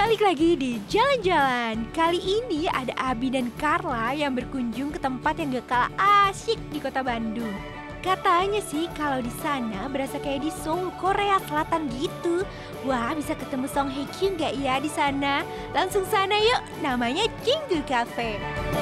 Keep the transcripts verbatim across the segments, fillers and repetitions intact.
Balik lagi di Jalan-Jalan. Kali ini ada Abi dan Carla yang berkunjung ke tempat yang gak kalah asyik di kota Bandung. Katanya sih kalau di sana berasa kayak di Seoul, Korea Selatan gitu. Wah, bisa ketemu Song Hye Kyo nggak ya di sana? Langsung sana yuk, namanya Cinggu Cafe.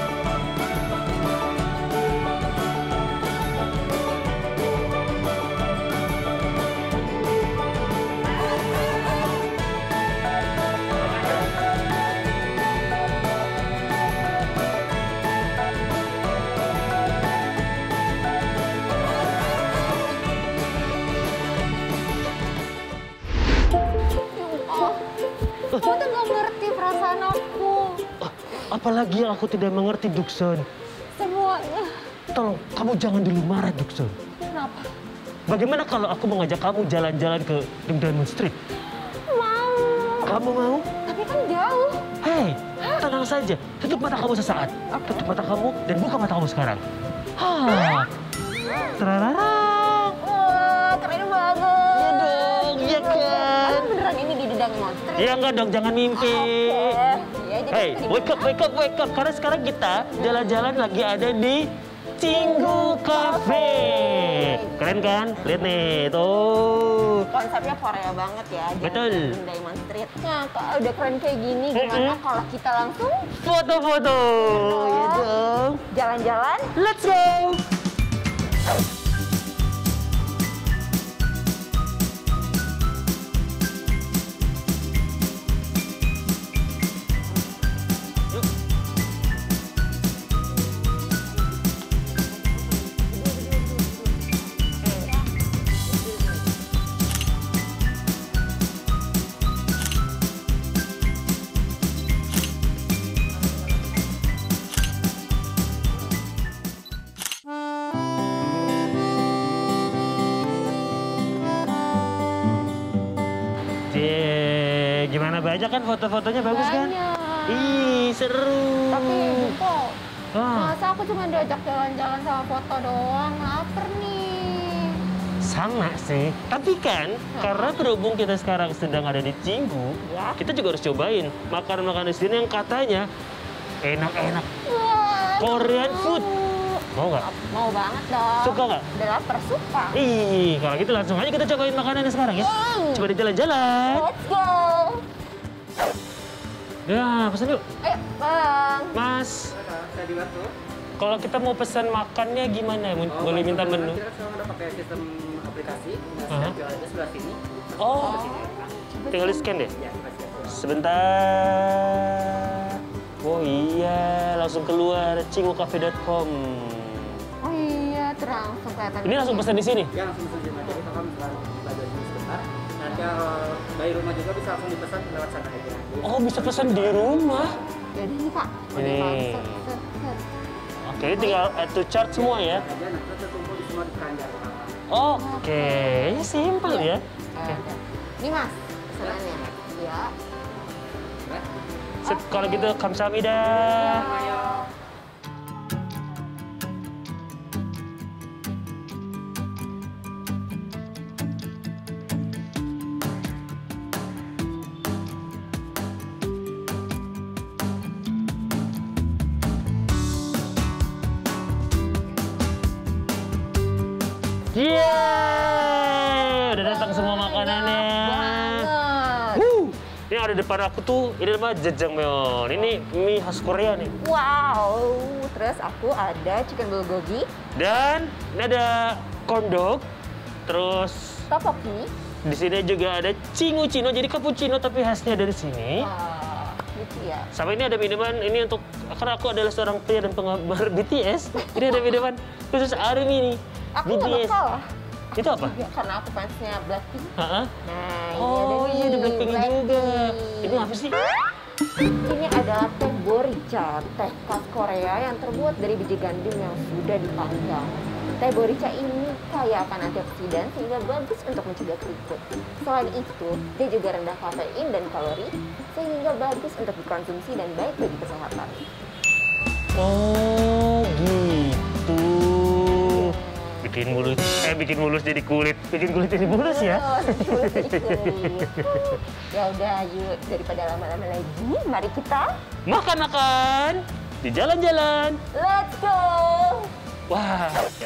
Aku tuh gak ngerti perasaan aku. Apalagi yang aku tidak mengerti, Dukson. Semuanya. Tolong, kamu jangan dulu marah, Dukson. Kenapa? Bagaimana kalau aku mengajak kamu jalan-jalan ke Diamond Street? Mau. Kamu mau? Tapi kan jauh. Hei, tenang saja. Tutup mata kamu sesaat. Tutup mata kamu dan buka mata kamu sekarang. Hah. Terararang. Wah, keren banget. Iya dong, iya kan? Kamu beneran ini di Diamond Street? Iya enggak dong, jangan mimpi. Oke. Ya, jadi Hei, kita di wake up, mana? wake up, wake up. Karena sekarang kita jalan-jalan lagi ada di Cinggu Cafe. Keren kan? Lihat nih, tuh. Konsepnya Korea banget ya. Betul. Di Diamond Street. Nah, kalau udah keren kayak gini, gimana Mm-mm. kalau kita langsung Foto-foto. Iya dong. jalan-jalan? Let's go. Cie, gimana banyak kan foto-fotonya bagus kan? Banyak. Ih, seru. Tapi kok Ah, masa aku cuma diajak jalan-jalan sama foto doang, lapar nih. sama sih. Tapi kan, karena berhubung kita sekarang sedang ada di Cinggu, Ya. kita juga harus cobain makanan-makanan di sini yang katanya enak-enak. Wah, Korean food. Mau nggak? mau banget dong. Suka nggak? Udah lapar, suka. Ih, kalau gitu langsung aja kita cobain makanannya sekarang ya. Hmm. Coba di jalan-jalan. Let's go. Ya, pesan yuk. Ayo, Bang. Mas, Saya dibantu. kalau kita mau pesan makannya gimana? Oh, Boleh minta Kita menu? kan sekarang udah pakai sistem aplikasi. Nah, Aha. saya jual aja sebelah sini. Oh, tinggal di scan deh. Ya, kasih. Sebentar. Oh iya, langsung keluar cinggucafe dot com. Oh iya, langsung kelihatan. Ini langsung pesan di sini? Ya, langsung saja. Jadi kalau misalnya belajar dulu sebentar. Nanti kalau bayi rumah juga bisa langsung dipesan lewat sana aja. Oh, bisa pesan di rumah? Jadi ini, Kak. Udah Ini. Pak. Set, set, set. Oke, tinggal add to chart semua ya. Aja nanti terkumpul di semua di keranjang. Oke, ini simpel ya. Eh, Ini, Mas, pesanannya. Ya. Sip, kalau gitu kamsahamnida. Ayo. Yeay, udah datang semua makanannya. Banget. Wuh, ini ada depan aku tuh, ini namanya jjajangmyeon. Ini mie khas Korea nih. Wow. Terus aku ada chicken bulgogi, Dan ini ada corn dog. Terus tteokbokki. di sini juga ada cingucino, jadi cappuccino tapi khasnya dari sini. Wah, gitu ya. Sama ini ada minuman, ini untuk, karena aku adalah seorang pria dan penggemar B T S. Ini ada minuman khusus ARMY nih. Aku nggak B T S. bakal. Itu apa? Ya, karena aku fansnya Blackpink. Hah? Nah, Oh ini iya, ada ada nih, Blackpink juga. Ini apa sih? Ini adalah teh boricha, teh khas Korea yang terbuat dari biji gandum yang sudah dipanggang. Teh boricha ini kaya akan antioksidan sehingga bagus untuk mencegah keriput. Selain itu, dia juga rendah kafein dan kalori sehingga bagus untuk dikonsumsi dan baik bagi kesehatan. Oh gitu. B Bikin mulus, eh bikin mulus jadi kulit, bikin kulit jadi mulus ya. Mulus jadi kulit. Ya udah, yuk daripada lama-lama lagi, mari kita Makan-makan di jalan-jalan. let's go. Wah.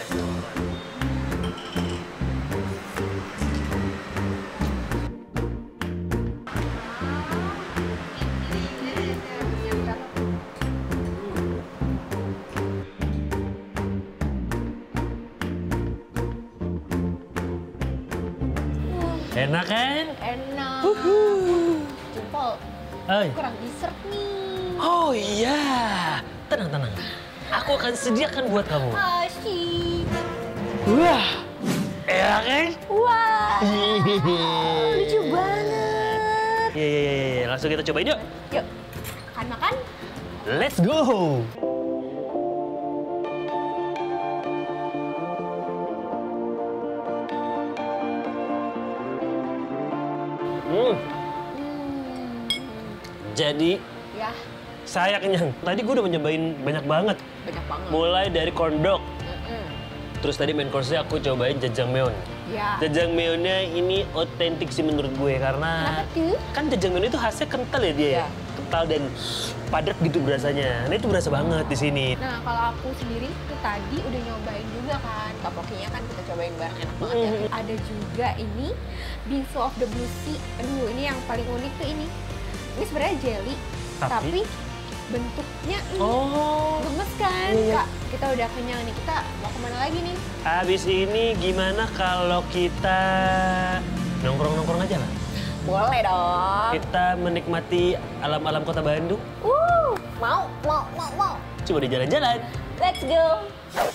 Enak kan? Enak. Jempol, Hai. kurang dessert nih. Oh iya, tenang tenang. Aku akan sediakan buat kamu. Asyik. Wah, enak kan? Wah, lucu banget. Iya iya iya, iya. Langsung kita cobain yuk. Yuk, makan-makan. Let's go. Hmm. Jadi Ya, saya kenyang. Tadi gue udah nyobain banyak banget. banyak banget. Mulai dari corn dog. Mm-mm. Terus tadi main course-nya aku cobain jajangmyeon. Ya. Jajangmyeonnya ini otentik sih menurut gue karena Kenapa tuh? kan jajangmyeon itu khasnya kental ya dia. Ya. Ya. Kental dan padat gitu berasanya. Nah itu berasa banget di sini. Nah, kalau aku sendiri tuh tadi udah nyobain juga kan. Topokinya kan kita cobain bareng, enak banget ya. Mm. Ada juga ini bingsu of the blue sea. Aduh, ini yang paling unik tuh ini. Ini sebenarnya jelly, Tapi? tapi, bentuknya ini Oh. gemes kan. Iya, iya. Kak, kita udah kenyang nih. Kita mau kemana lagi nih? Habis ini gimana kalau kita nongkrong-nongkrong aja lah? Boleh dong. Kita menikmati alam-alam kota Bandung. Uh, mau, mau, mau, mau. Coba di jalan-jalan. Let's go.